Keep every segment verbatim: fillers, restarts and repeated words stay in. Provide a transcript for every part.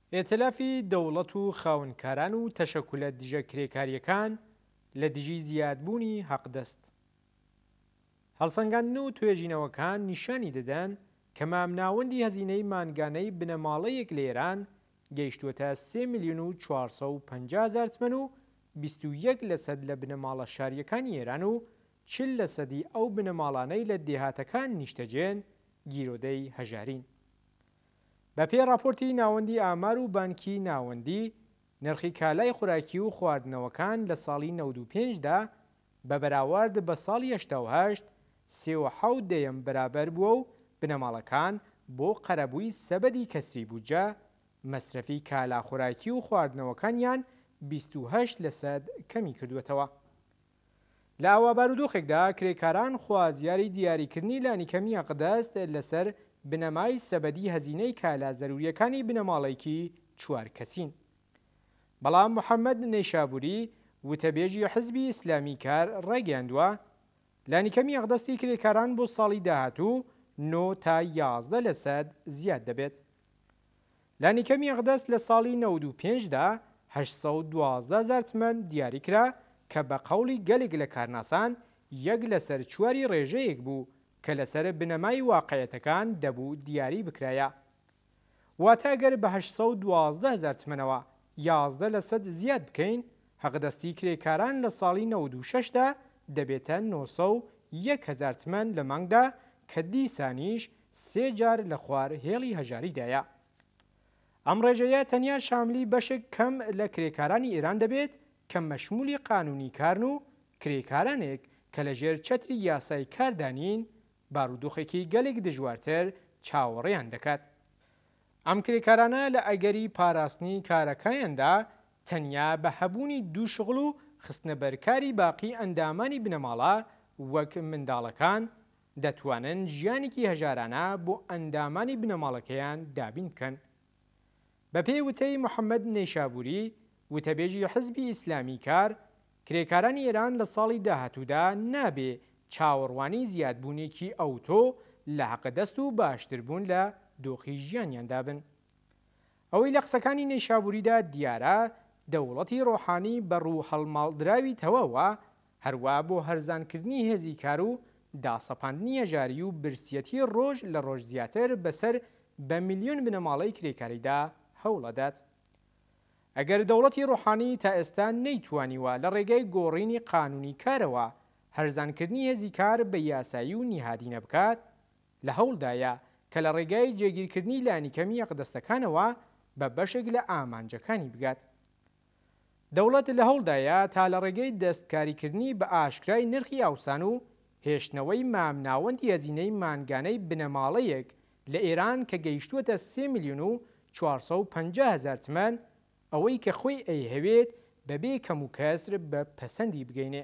ئێتلافی دەوڵەت و خاوەنکاران و تەشەکولە دژە کرێکاریەکان لە دژی زیادبوونی حەقدەست. هەڵسەنگاندن و توێژینەوەکان نیشانی دەدەن کە مامناوەندی هەزینەی مانگانەی بنەماڵەیەک لە ئێران گەیشتووەتە سێ ملیۆن و چوارسەد و پەنجا هەزار تمەن و بیست و یەک لە سەد لە بنەماڵە شاریەکانی ئێران و چل لە سەدی ئەو بنەماڵانەی لە دێهاتەکان نیشتەجێن گیرۆدەی هەژارین. بەپێی راپۆرتی ناوەندی ئامار و بانکی ناوەندی، نرخی کالای خوراکی و خواردنەوەکان لە ساڵی نەوت و پێنجدا بە بەراورد بە ساڵی هەشتا و هەشت سێ و حەوت دەیەم بەرابەر بووە و بنەماڵەکان بۆ قەرەبووی سەبەدی کەسری بووجە مەسرەفی کالا خوراکی و خواردنەوەکانیان بیست و هەشت لە سەد کەمی کردوێتەوە. لە ئاوا بارودۆخێکدا کرێکاران خوازیاری دیاریکردنی لانیکەمی عەقدەست لەسەر بنەمای سەبەدی هەزینەی کالا زەروریەکانی بنەماڵەیەکی چوار کەسین. بەڵام محەممەد نەیشابووری وتەبێژی حزبی ئیسلامی کار ڕاگەیاندووە لانیکەمی عەقدەستی کرێکاران بۆ ساڵی داهاتوو نۆ تا یازدە لە سەد زیاد دەبێت. لانیکەمی عەقدەست لە ساڵی نەوت و پێنجدا هەشت سەد و دوازدە هەزار تمەن دیاری کرا کە بە قەوڵی گەلێک لە کارناسان یەک لەسەر چواری ڕێژەیەک بوو کە لەسەر بنەمای واقعەتەکان دەبوو دیاری بکرایە. واتە ئەگەر بە هەشت سەد و دوازدە هەزار تمەنەوە یازدە لە سەد زیاد بکەین، حەقدەستی کرێکاران لە ساڵی نەوت و شەشدا دەبێتە نۆ سەد و یەک هەزار تمەن لە مانگدا کە دیسانیش سێ جار لە خوار هێڵی هەژاریدایە. ئەم ڕێژەیە تەنیا شاملی بەشێک کەم لە کرێکارانی ئێران دەبێت کە مەشمولی قانونی کارن و کرێکارانێک کە لە ژێر چەتری یاسای کاردانین بارودۆخێکی گەلێک دژوارتر چاوەڕێیان دەکات. ئەم کرێکارانە لە ئەگەری پاراستنی کارەکەیاندا تەنیا بە هەبوونی دوو شغڵ و خستنە بەرکاری باقی ئەندامانی بنەماڵە وەک منداڵەکان دەتوانن ژیانێکی هەژارانە بۆ ئەندامانی بنەماڵەکەیان دابین بکەن. بە پێی وتەی محەممەد نەیشابووری وتەبێژی حزبی ئیسلامی کار، کرێکارانی ئێران لە ساڵی داهاتوودا نابێ چاوەڕوانی زیادبوونێکی ئەوتۆ لە حەقدەست و باشتربوون لە دۆخی ژیانیاندا بن. ئەوەی لە قسەکانی نەیشابووریدا دیارە دەوڵەتی ڕۆحانی بەڕوو هەڵماڵدراوی تەواوە هەروە بۆ هەرزانکردنی هێزی کار و داسەپاندنی هەژاری و برسیەتی ڕۆژ لە ڕۆژ زیاتر بەسەر بە میلیۆن بنەماڵەی کرێکاریدا هەوڵەدات. ئەگەر دەوڵەتی ڕۆحانی تا ئێستا نەیتوانیوە لە ڕێگەی گۆڕینی قانونی کارەوە هەرزانکردنی هێزی کار بە یاسایی و نیهادینە بکات، لە هەوڵدایە کە لە ڕێگای جێگیرکردنی لانیکەمی عەقدەستەکانەوە بە بەشێک لە ئامانجەکانی بگات. دەوڵەت لە هەوڵدایە تا لە ڕێگەی دەستکاریکردنی بە ئاشکرای نرخی ئاوسان و هێشتنەوەی مامناوەندی هەزینەی مانگانەی بنەماڵەیەک لە ئێران کە گەیشتووەتە سێ ملیۆن و چوارسەد و پەنجا هەزار تمەن ئەوەی کە خۆی ئەیهەوێت بەبێ کەم و کەسر بە پەسەندی بگەینێ.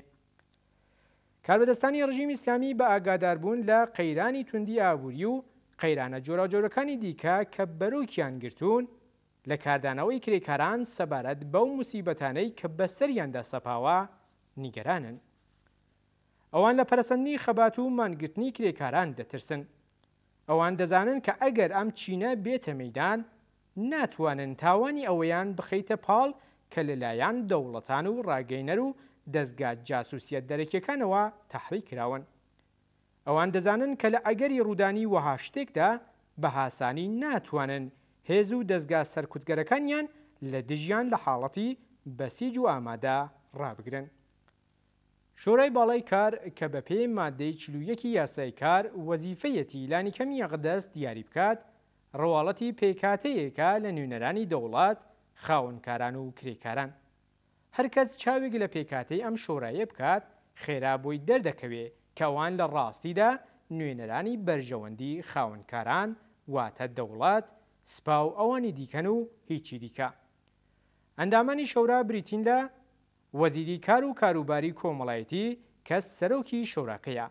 کاربەدەستانی ڕژیمی ئیسلامی بە ئاگاداربوون لە قەیرانی توندی ئابووری و قەیرانە جۆراوجۆرەکانی دیکە کە بەرۆکیان گرتوون لە کاردانەوەی کرێکاران سەبارەت بەو موسیبەتانەی کە بەسەریاندا سەپاوە نیگەرانن. ئەوان لە پەرەسەندنی خەبات و مانگرتنی کرێکاران دەترسن. ئەوان دەزانن کە ئەگەر ئەم چینە بێتە مەیدان ناتوانن تاوانی ئەوەیان بخەیتە پاڵ کە لەلایەن دەوڵەتان و ڕاگەیەنەر و دەستگا جاسوسیەت دەرەکیەکانەوە تەحریک کراون. ئەوان دەزانن کە لە ئەگەری ڕوودانی وەها شتێکدا بە هاسانی ناتوانن هێز و دەستگا سەرکوتگەرەکانیان لە دژیان لە حاڵەتی بەسیج و ئامادە ڕابگرن. شۆرای باڵای کار کە بە پێی مادەی چل و یەکی یاسای کار وەزیفەیەتی لانیکەمی عەقدەست دیاری بکات، ڕەواڵەتی پێکاتەیەکە لە نوێنەرانی دەوڵات، خاوەنکاران و کرێکاران. هەر کەس چاوێک لە پێکاتەی ئەم شۆرایە بکات خێرا بۆی دەردەکەوێ کە ئەوان لە ڕاستیدا نوێنەرانی بەرژەوەندی خاوەنکاران واتە دەوڵات، سپا و ئەوانی دیکەن و هیچی دیکە. ئەندامانی شەورا بریتین لە وەزیری کار و کاروباری کۆمەڵایەتی کە سەرۆکی شەوراکەیە.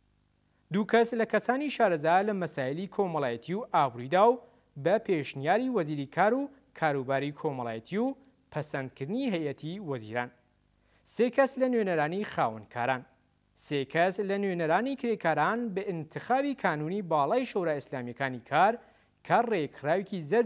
دوو کەس لە کەسانی شارەزا لە مەسایلی کۆمەڵایەتی و ئابووریدا و بە پێشنیاری وەزیری کار و کاروباری کۆمەڵایەتی و پەسەندکردنی هەیەتی وەزیران. سێ کەس لە نوێنەرانی خاوەنکاران. سێ کەس لە نوێنەرانی کرێکاران بە ئینتخابی کانونی باڵای شۆرا ئیسلامیەکانی کار کە ڕێکخراوێکی زەرد و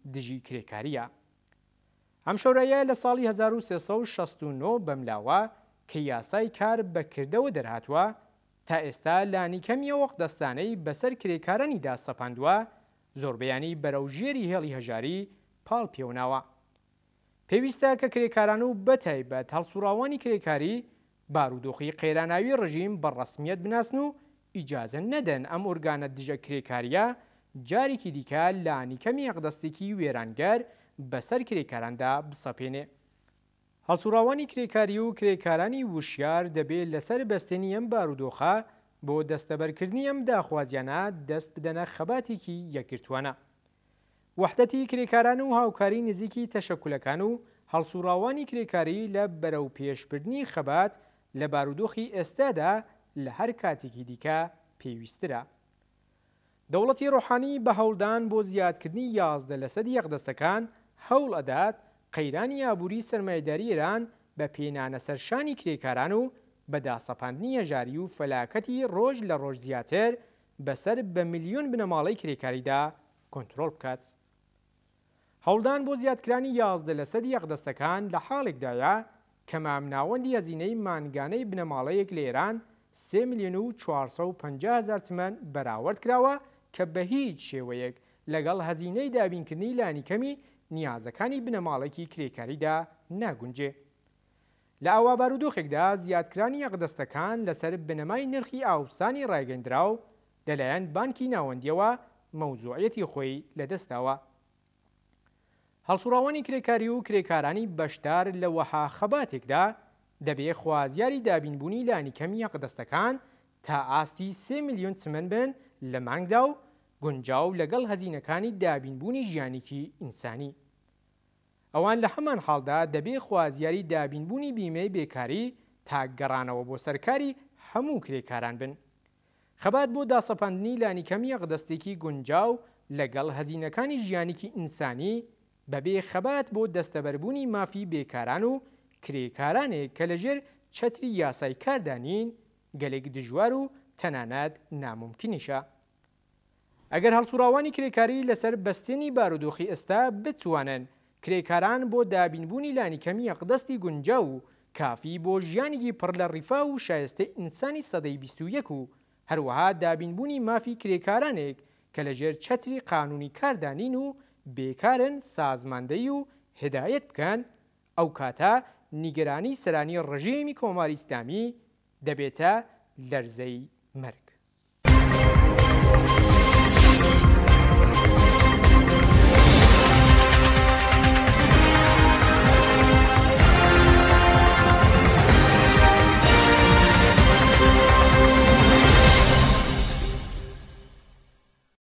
دژی کرێکاریە. ئەم شەورەیە لە ساڵی هەزار و سێسەد و شەست و نۆ بەملاوە کە یاسای کار بەکردەوە دەرهاتووە تا ئێستا لانی کەمی وەق دەستانەی بەسەر کرێکارانیدا سەپاندووە زۆربەیانی بەرەو ژێری هێڵی هەژاری پاڵ پێوناوە. پێویستە کە کرێکاران و بەتایبەت هەڵسوڕاوانی کرێکاری بارودۆخی قەیراناوی ڕژیم بەڕەسمیەت بناسن و ئیجازە نەدەن ئەم ئۆرگانە دژە کرێکاریە جارێکی دیکە لانی کەمی یەقدەستێکی وێرانگەر بەسەر کرێکاراندا بسەپێنێ. هەڵسوڕاوانی کرێکاری و کرێکارانی وشیار دەبێت لەسەر بەستێنی ئەم بارودۆخە بۆ دەستەبەرکردنی ئەم داخوازیانە دەست بدەنە خەباتێکی یەکگرتووانە. وەحدەتی کرێکاران و هاوکاری نزیکی تەشەکولەکان و هەڵسوڕاوانی کرێکاری لە بەرەو پێشبردنی خەبات لە بارودۆخی ئێستادا لە هەر کاتێکی دیکە پێویسترە. دەوڵەتی ڕۆحانی بە هەوڵدان بۆ زیادکردنی یازدە لە سەد یەقدەستەکان هەوڵ ئەدات قەیرانی ئابووری سەرمایەداری ئێران بە پێنانە سەرشانی کرێکاران و بەداسەپاندنی هەژاری و فەلاکەتی ڕۆژ لە ڕۆژ زیاتر بەسەر بە میلیۆن بنەماڵەی کرێکاریدا کۆنتڕۆڵ بکات. هەوڵدان بۆ زیادکرانی یازدە لە سەد یەقدەستەکان لە حاڵێکدایە کە مامناوەندی هەزینەی مانگانەی بنەماڵەیەک لە ئێران سێ ملیۆن و چوارسەد و پەنجا هەزار تمەن بەراورد کراوە کە بە هیچ شێوەیەک لەگەڵ هەزینەی دابینکردنی لانیکەمی نیازەکانی بنەماڵێکی کرێکاریدا ناگونجێ. لە ئاوا بارودۆخێکدا زیادکرانی یەقدەستەکان لەسەر بنەمای نرخی ئاوسانی ڕایگەندراو لەلایەن بانکی ناوەندیەوە مەوزوعەتی خۆی لەدەستاوە. هەڵسوڕاوانی کرێکاری و کرێکارانی بەشدار لە وەها خەباتێکدا دەبێت خوازیاری دابینبوونی لانیکەمی یەقدەستەکان تا ئاستی سێ میلیۆن تمەن بن لە مانگدا و گونجاو لەگەڵ هەزینەکانی دابینبوونی ژیانێکی ئینسانی. ئەوان لە هەمان حاڵدا دەبێت خوازیاری دابینبوونی بیمەی بێکاری تا گەڕانەوە بۆ سەرکاری هەموو کرێکاران بن. خەبات بۆ داسەپاندنی لانیکەمی یەقدەستێکی گونجاو لەگەڵ هەزینەکانی ژیانێکی ئینسانی بەبێ خەبات بۆ دەستەبەربوونی مافی بێکاران و کرێکارانێک کە لەژێر چەتری یاسای کاردانین گەلێک دژوار و تەنانەت ناممکنیشە. ئەگەر هەڵسوڕاوانی کرێکاری لەسەر بەستێنی بارودۆخی ئێستا بتوانن کرێکاران بۆ دابینبوونی لانیکەمی یەقدەستی گونجاو و کافی بۆ ژیانێکی پڕ لە ڕیفا و شایستەی ئینسانی سەدەی بیست و یەک و هەروەها دابینبوونی مافی کرێکارانێک کە لەژێر چەتری قانونی کاردانین و بێکارن سازماندەی و هدایەت بکەن، ئەو کاتە نیگەرانی سەرانی ڕژێمی کۆماری ئیسلامی دەبێتە لەرزەی مەرگ.